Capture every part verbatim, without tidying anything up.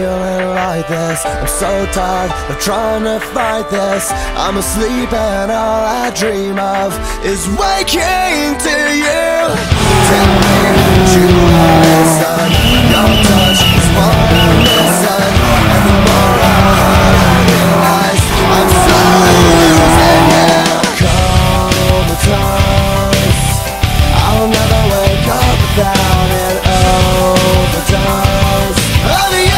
feeling like this. I'm so tired of trying to fight this. I'm asleep and all I dream of is waking to you. Tell me that you are listen. Your touch is what I'm missing. And the more I hurt, I realize I'm slowly losing you. Comatose, I'll never wake up without it. Overdose of you.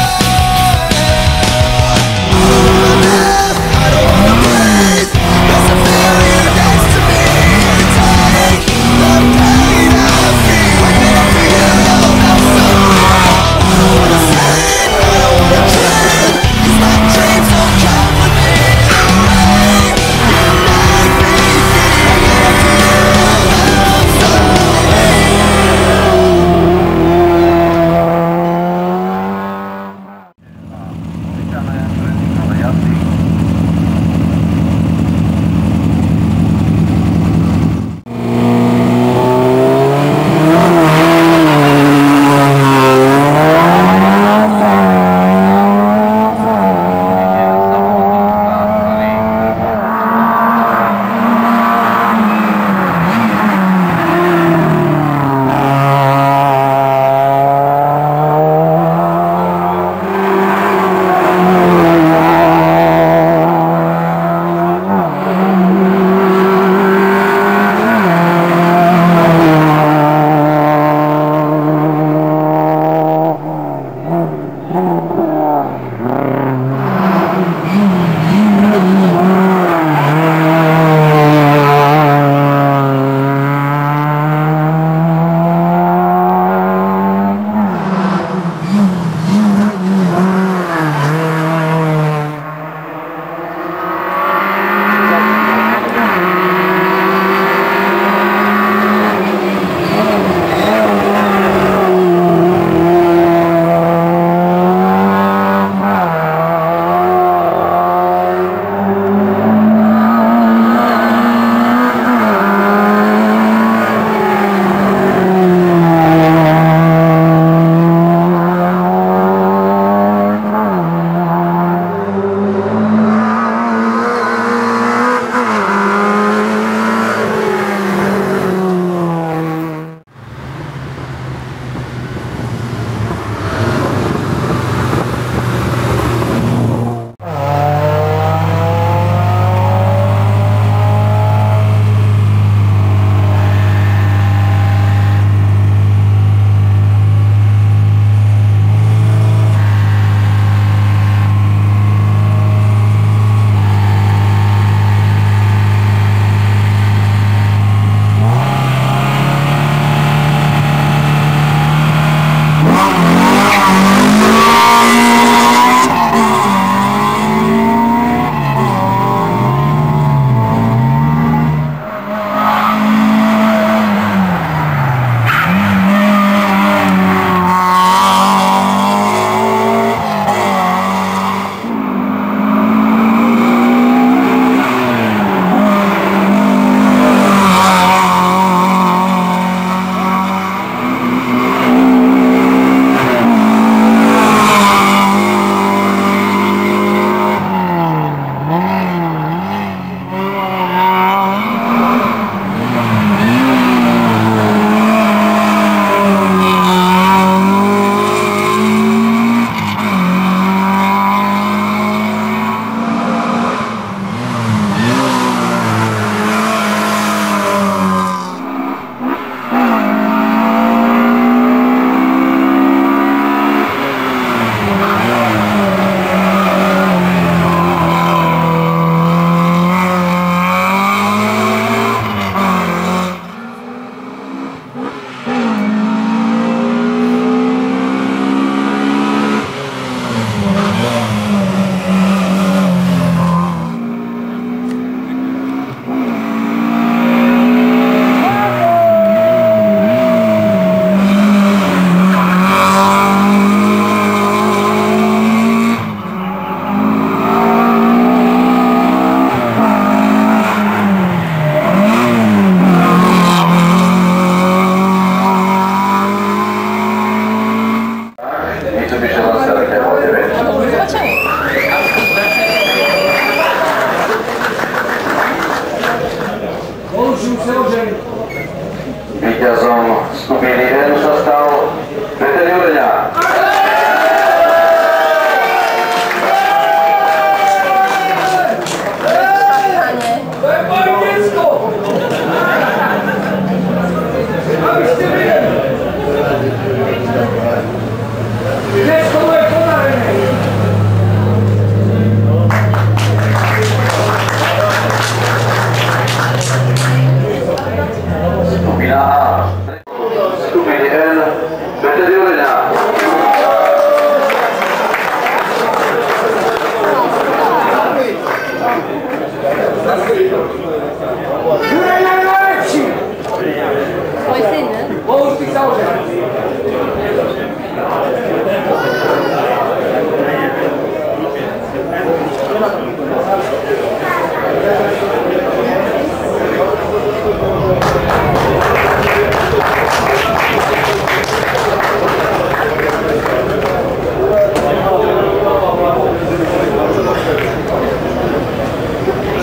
I don't wanna breathe. There's a feeling next to me. Take the pain I feel for you. I'm so real. I don't wanna sleep. I don't wanna dream. 'Cause my dreams don't come with me. The way you make me feel for you. I'm so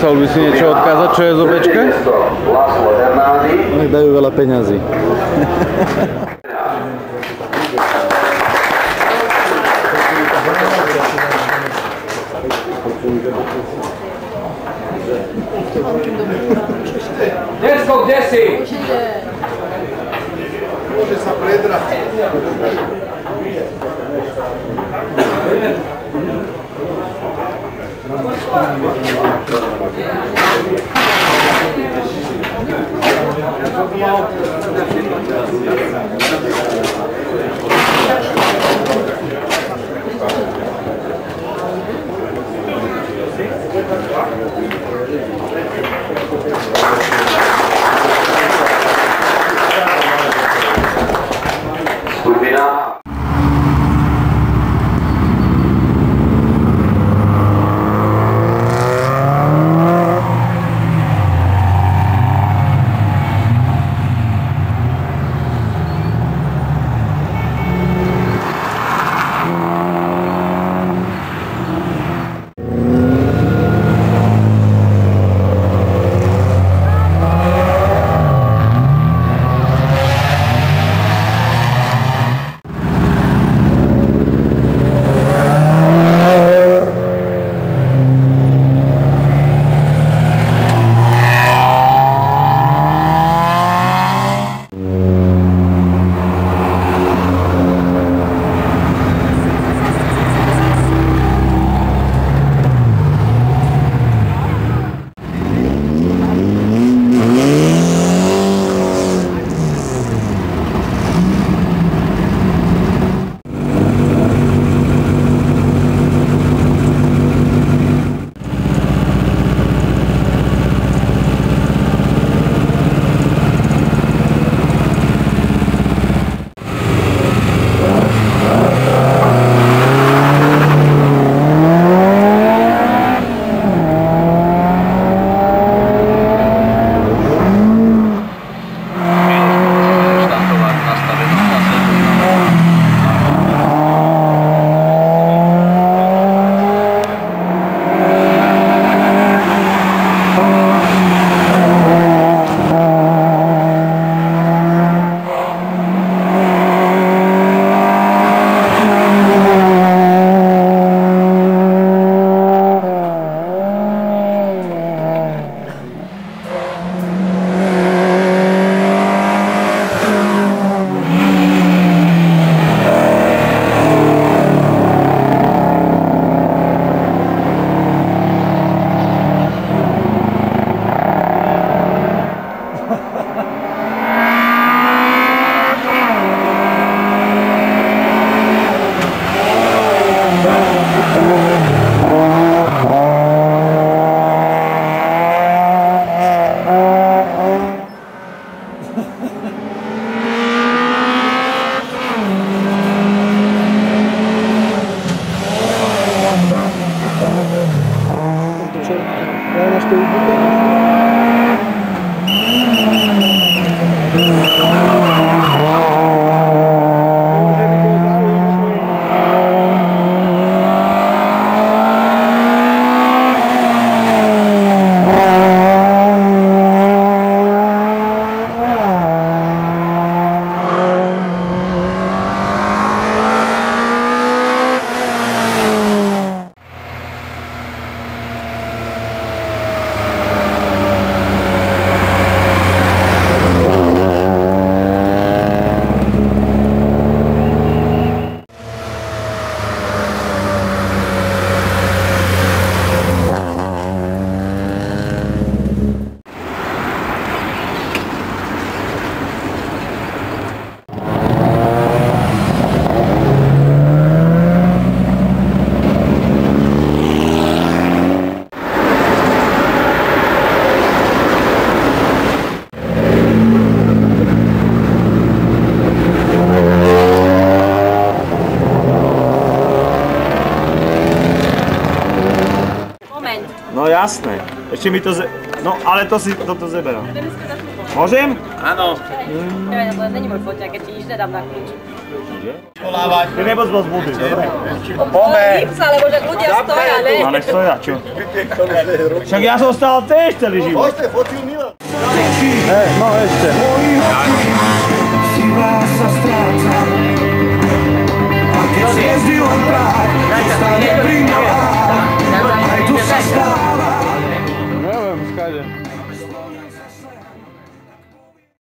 Chcel by si niečo odkázať, čo je z obečka? Nech dajú veľa peňazí. Desko, kde si? Môže sa predrať. No jasné. Ešte mi to ze... No, ale to si toto zeberám. Môžem? Áno. Ja není môj foťák, keď ti nič nedám na kľúč. Ty nebo z budy, dobre? Lipsa, lebo že ľudia stoja, ne? Ale stoja, čo? Však ja som stál tiež celý život. Hej, no ešte. Si vás sa stráca, a keď zjezdil len prach,